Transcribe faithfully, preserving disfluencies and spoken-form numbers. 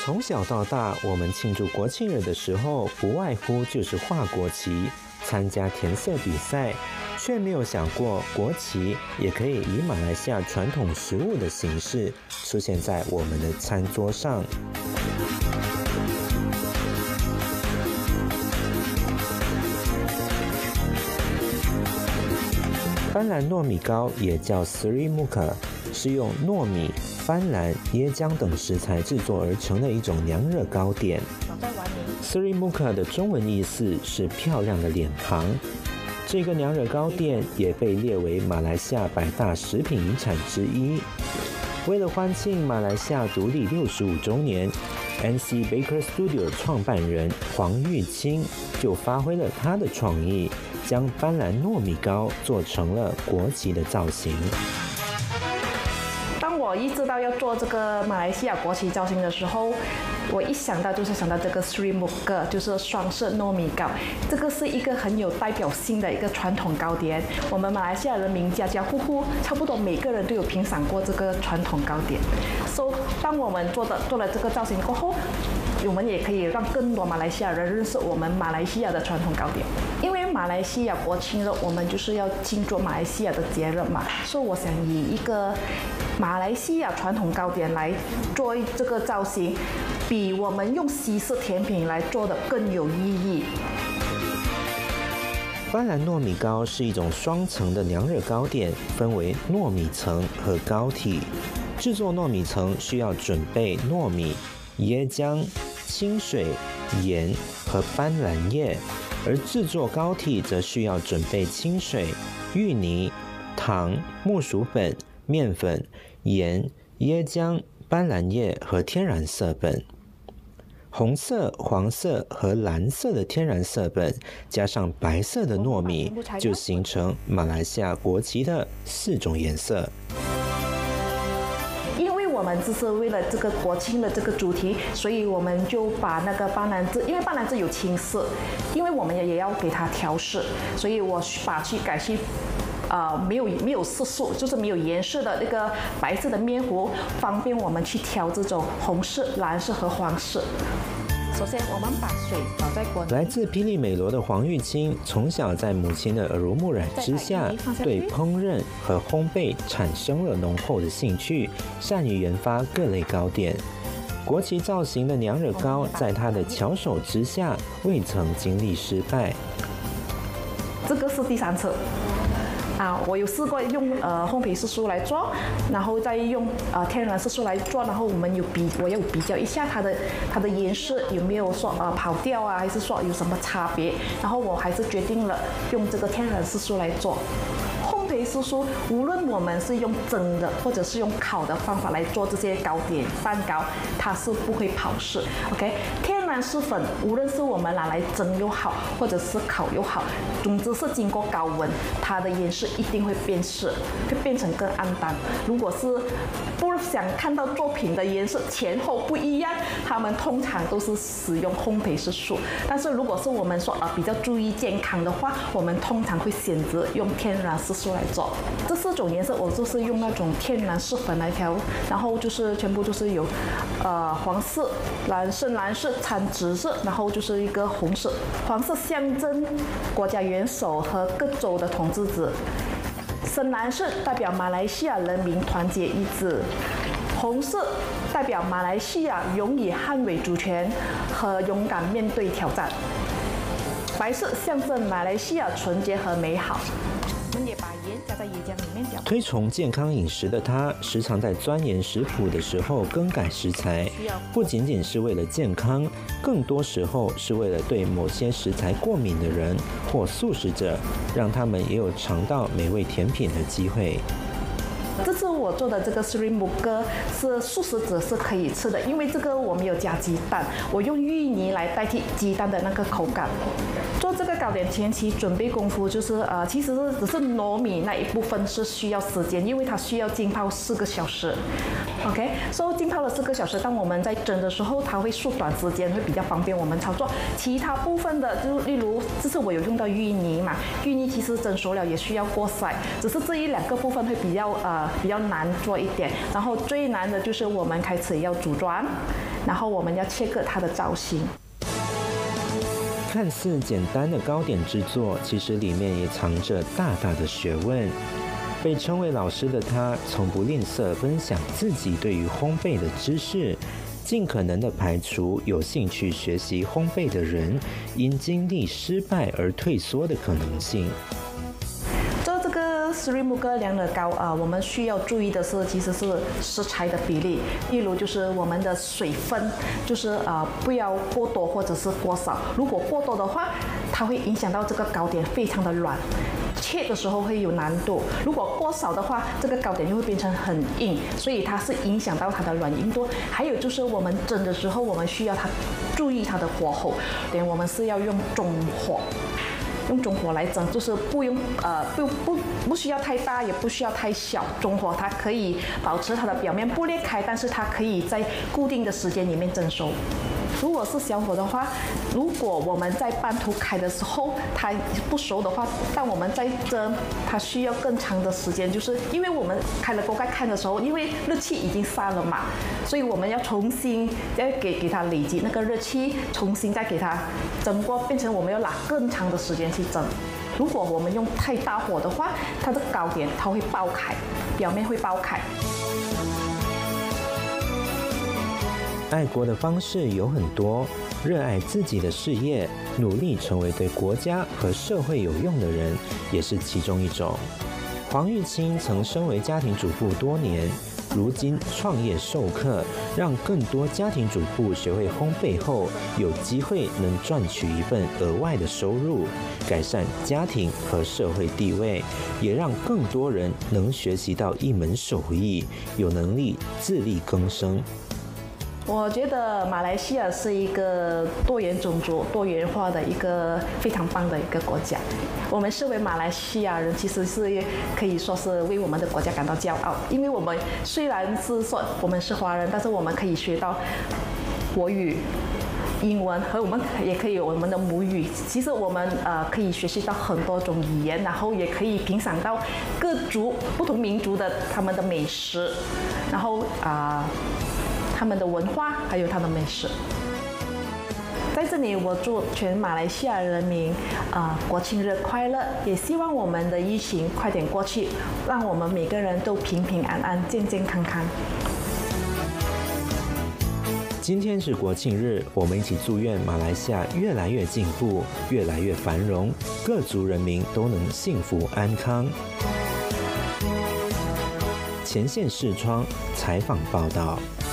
从小到大，我们庆祝国庆日的时候，不外乎就是画国旗、参加填色比赛，却没有想过国旗也可以以马来西亚传统食物的形式出现在我们的餐桌上。斑斓糯米糕也叫 Sri Muka， 是用糯米、斑斓、椰浆等食材制作而成的一种娘惹糕点。Sri Muka 的中文意思是漂亮的脸庞。这个娘惹糕店也被列为马来西亚百大食品遗产之一。为了欢庆马来西亚独立六十五周年 ，N C Baker Studio 创办人黄玉清就发挥了他的创意，将斑斓糯米糕做成了国旗的造型。 当我一知道要做这个马来西亚国旗造型的时候，我一想到就是想到这个 Sri Muka， 就是双色糯米糕。这个是一个很有代表性的一个传统糕点，我们马来西亚人民家家户户差不多每个人都有品尝过这个传统糕点。所以当我们做的做了这个造型过后，我们也可以让更多马来西亚人认识我们马来西亚的传统糕点。因为马来西亚国庆日，我们就是要庆祝马来西亚的节日嘛，所以我想以一个马来西亚传统糕点来做这个造型，比我们用西式甜品来做的更有意义。 斑斓糯米糕是一种双层的娘惹糕点，分为糯米层和糕体。制作糯米层需要准备糯米、椰浆、清水、盐和斑斓叶，而制作糕体则需要准备清水、芋泥、糖、木薯粉、面粉、盐、椰浆、斑斓叶和天然色本。红色、黄色和蓝色的天然色本，加上白色的糯米，就形成马来西亚国旗的四种颜色。 我们这是为了这个国庆的这个主题，所以我们就把那个斑斓汁，因为斑斓汁有青色，因为我们也要给它调色，所以我把去改去呃没有没有色素，就是没有颜色的那个白色的面糊，方便我们去调这种红色、蓝色和黄色。首先，我们把水倒在锅里。 来自霹雳美罗的黄玉清，从小在母亲的耳濡目染之下，对烹饪和烘焙产生了浓厚的兴趣，善于研发各类糕点。国旗造型的娘惹糕，在他的巧手之下，未曾经历失败。 这个是第三次。啊，我有试过用呃烘焙色素来做，然后再用呃天然色素来做，然后我们有比，我要比较一下它的它的颜色有没有说呃跑掉啊，还是说有什么差别，然后我还是决定了用这个天然色素来做。烘焙色素，无论我们是用蒸的或者是用烤的方法来做这些糕点、蛋糕，它是不会跑色。OK， 天然色粉，无论是我们拿来蒸又好，或者是烤又好，总之是经过高温，它的颜色一定会变色，会变成更暗淡。如果是不想看到作品的颜色前后不一样，他们通常都是使用烘焙色素。但是如果是我们说呃比较注意健康的话，我们通常会选择用天然色素来做。这四种颜色我就是用那种天然色粉来调，然后就是全部就是有呃黄色、蓝深蓝色、掺紫色，然后就是一个红色。黄色象征国家元首和各州的统治者，深蓝色代表马来西亚人民团结一致，红色代表马来西亚勇于捍卫主权和勇敢面对挑战，白色象征马来西亚纯洁和美好。我们也把盐加在椰浆里面搅。 推崇健康饮食的他，时常在钻研食谱的时候更改食材，不仅仅是为了健康，更多时候是为了对某些食材过敏的人或素食者，让他们也有尝到美味甜品的机会。 这次我做的这个 Sri Muka 是素食者是可以吃的，因为这个我没有加鸡蛋，我用芋泥来代替鸡蛋的那个口感。做这个糕点前期准备功夫就是呃，其实是只是糯米那一部分是需要时间，因为它需要浸泡四个小时。OK， 所以浸泡了四个小时，当我们在蒸的时候，它会缩短时间，会比较方便我们操作。其他部分的，就例如这次我有用到芋泥嘛，芋泥其实蒸熟了也需要过筛，只是这一两个部分会比较呃呃比较难做一点。然后最难的就是我们开始要组装，然后我们要切割它的造型。 看似简单的糕点制作，其实里面也藏着大大的学问。被称为老师的他，从不吝啬分享自己对于烘焙的知识，尽可能的排除有兴趣学习烘焙的人因经历失败而退缩的可能性。 做这个Sri Muka凉的糕啊、呃，我们需要注意的是，其实是食材的比例，例如就是我们的水分，就是呃不要过多或者是过少。如果过多的话，它会影响到这个糕点非常的软。切的时候会有难度，如果过少的话，这个糕点就会变成很硬，所以它是影响到它的软硬度。还有就是我们蒸的时候，我们需要它注意它的火候，连我们是要用中火，用中火来蒸，就是不用呃不不不需要太大，也不需要太小，中火它可以保持它的表面不裂开，但是它可以在固定的时间里面蒸熟。如果是小火的话，如果我们在半途开的时候它不熟的话，当我们在蒸，它需要更长的时间，就是因为我们开了锅盖看的时候，因为热气已经散了嘛，所以我们要重新再给给它累积那个热气，重新再给它蒸过，变成我们要拿更长的时间去蒸。如果我们用太大火的话，它的糕点它会爆开，表面会爆开。 爱国的方式有很多，热爱自己的事业，努力成为对国家和社会有用的人，也是其中一种。黄玉清曾身为家庭主妇多年，如今创业授课，让更多家庭主妇学会烘焙后，有机会能赚取一份额外的收入，改善家庭和社会地位，也让更多人能学习到一门手艺，有能力自力更生。 我觉得马来西亚是一个多元种族、多元化的一个非常棒的一个国家。我们身为马来西亚人，其实是可以说是为我们的国家感到骄傲，因为我们虽然是说我们是华人，但是我们可以学到国语、英文，和我们也可以有我们的母语。其实我们呃可以学习到很多种语言，然后也可以品尝到各族不同民族的他们的美食，然后啊。呃他们的文化还有他的美食，在这里我祝全马来西亚人民啊、呃、国庆日快乐，也希望我们的疫情快点过去，让我们每个人都平平安安、健健康康。 今天是国庆日，我们一起祝愿马来西亚越来越进步，越来越繁荣，各族人民都能幸福安康。前线视窗采访报道。